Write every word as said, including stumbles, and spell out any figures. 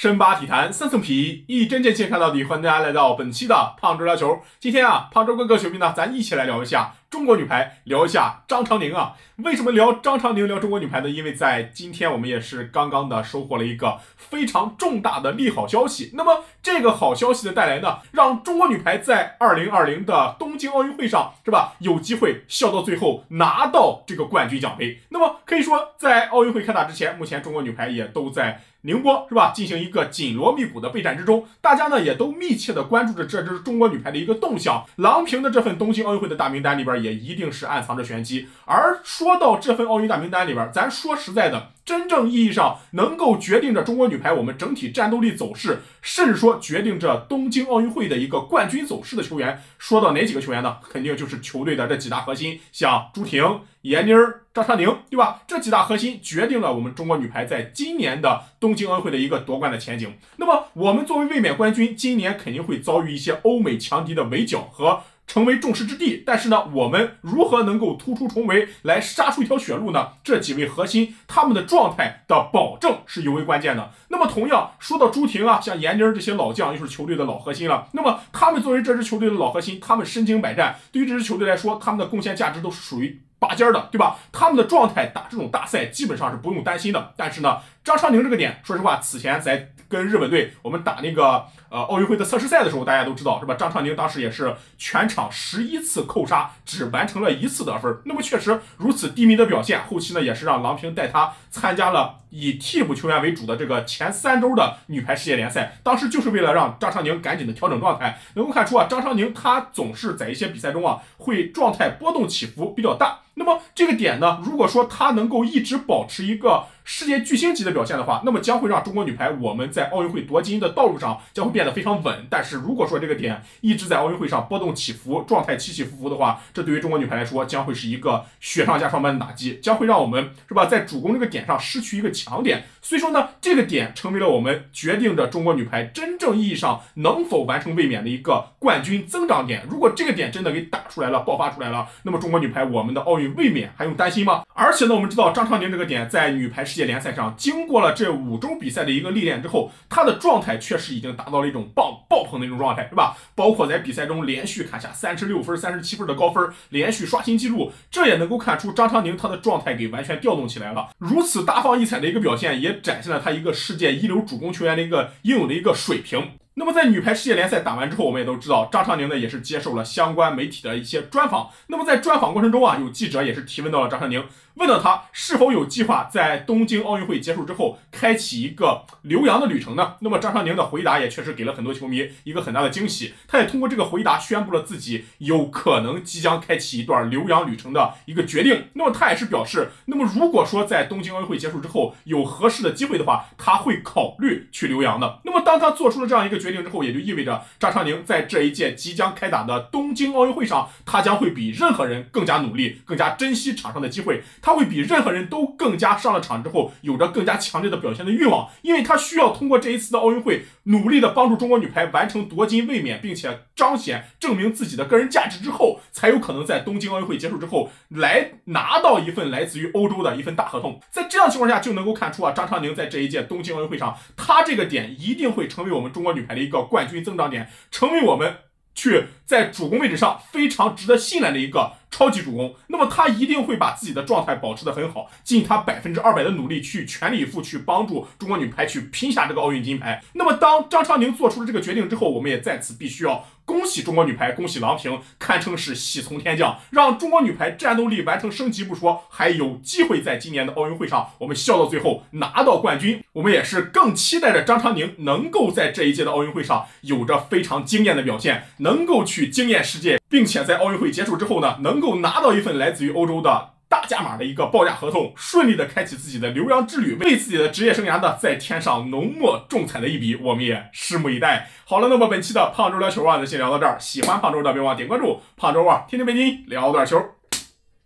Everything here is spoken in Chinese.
深扒体坛三层皮，一针见血看到底。欢迎大家来到本期的胖周聊球。今天啊，胖周哥各球迷呢，咱一起来聊一下中国女排，聊一下张常宁啊。为什么聊张常宁，聊中国女排呢？因为在今天我们也是刚刚的收获了一个非常重大的利好消息。那么这个好消息的带来呢，让中国女排在二零二零的东京奥运会上，是吧，有机会笑到最后拿到这个冠军奖杯。那么可以说，在奥运会开打之前，目前中国女排也都在宁波，是吧，进行一个紧锣密鼓的备战之中，大家呢也都密切的关注着这支中国女排的一个动向。郎平的这份东京奥运会的大名单里边也一定是暗藏着玄机。而说到这份奥运大名单里边，咱说实在的，真正意义上能够决定着中国女排我们整体战斗力走势，甚至说决定着东京奥运会的一个冠军走势的球员，说到哪几个球员呢？肯定就是球队的这几大核心，像朱婷、闫妮儿、张常宁，对吧？这几大核心决定了我们中国女排在今年的东京奥运会的一个夺冠的前景。那么我们作为卫冕冠军，今年肯定会遭遇一些欧美强敌的围剿和成为众矢之的，但是呢，我们如何能够突出重围，来杀出一条血路呢？这几位核心他们的状态的保证是尤为关键的。那么同样说到朱婷啊，像闫妮儿这些老将，又是球队的老核心了。那么他们作为这支球队的老核心，他们身经百战，对于这支球队来说，他们的贡献价值都是属于拔尖的，对吧？他们的状态打这种大赛基本上是不用担心的。但是呢，张常宁这个点，说实话，此前在跟日本队我们打那个呃奥运会的测试赛的时候，大家都知道是吧？张常宁当时也是全场十一次扣杀，只完成了一次得分。那么确实如此低迷的表现，后期呢也是让郎平带他参加了以替补球员为主的这个前三周的女排世界联赛，当时就是为了让张常宁赶紧的调整状态。能够看出啊，张常宁他总是在一些比赛中啊会状态波动起伏比较大。那么这个点呢，如果说他能够一直保持一个世界巨星级的表现的话，那么将会让中国女排我们在奥运会夺金的道路上将会变得非常稳。但是如果说这个点一直在奥运会上波动起伏，状态起起伏伏的话，这对于中国女排来说将会是一个雪上加霜般的打击，将会让我们是吧在主攻这个点上失去一个强点。所以说呢，这个点成为了我们决定着中国女排真正意义上能否完成卫冕的一个冠军增长点。如果这个点真的给打出来了，爆发出来了，那么中国女排我们的奥运卫冕还用担心吗？而且呢，我们知道张常宁这个点在女排世界联赛上经过了这五周比赛的一个历练之后，她的状态确实已经达到了一种爆爆棚的一种状态，是吧？包括在比赛中连续砍下三十六分、三十七分的高分，连续刷新纪录，这也能够看出张常宁她的状态给完全调动起来了。如此大放异彩的一个表现，也展现了她一个世界一流主攻球员的一个应有的一个水平。那么在女排世界联赛打完之后，我们也都知道张常宁呢也是接受了相关媒体的一些专访。那么在专访过程中啊，有记者也是提问到了张常宁，问到他是否有计划在东京奥运会结束之后开启一个留洋的旅程呢？那么张常宁的回答也确实给了很多球迷一个很大的惊喜，他也通过这个回答宣布了自己有可能即将开启一段留洋旅程的一个决定。那么他也是表示，那么如果说在东京奥运会结束之后有合适的机会的话，他会考虑去留洋的。那么当他做出了这样一个决定之后，也就意味着张常宁在这一届即将开打的东京奥运会上，他将会比任何人更加努力，更加珍惜场上的机会，他会比任何人都更加上了场之后有着更加强烈的表现的欲望，因为他需要通过这一次的奥运会努力的帮助中国女排完成夺金卫冕，并且彰显证明自己的个人价值之后，才有可能在东京奥运会结束之后来拿到一份来自于欧洲的一份大合同。在这样情况下就能够看出啊，张常宁在这一届东京奥运会上，他这个点一定会成为我们中国女排的一个冠军增长点，成为我们去在主攻位置上非常值得信赖的一个超级主攻。那么他一定会把自己的状态保持得很好，尽他百分之二百的努力去全力以赴去帮助中国女排去拼下这个奥运金牌。那么当张常宁做出了这个决定之后，我们也在此必须要恭喜中国女排，恭喜郎平，堪称是喜从天降，让中国女排战斗力完成升级不说，还有机会在今年的奥运会上我们笑到最后拿到冠军。我们也是更期待着张常宁能够在这一届的奥运会上有着非常惊艳的表现，能够去惊艳世界，并且在奥运会结束之后呢，能够拿到一份来自于欧洲的大价码的一个报价合同，顺利的开启自己的留洋之旅，为自己的职业生涯呢再添上浓墨重彩的一笔，我们也拭目以待。好了，那么本期的胖周聊球啊，就先聊到这儿。喜欢胖周的别忘点关注，胖周啊，天天陪你聊段球。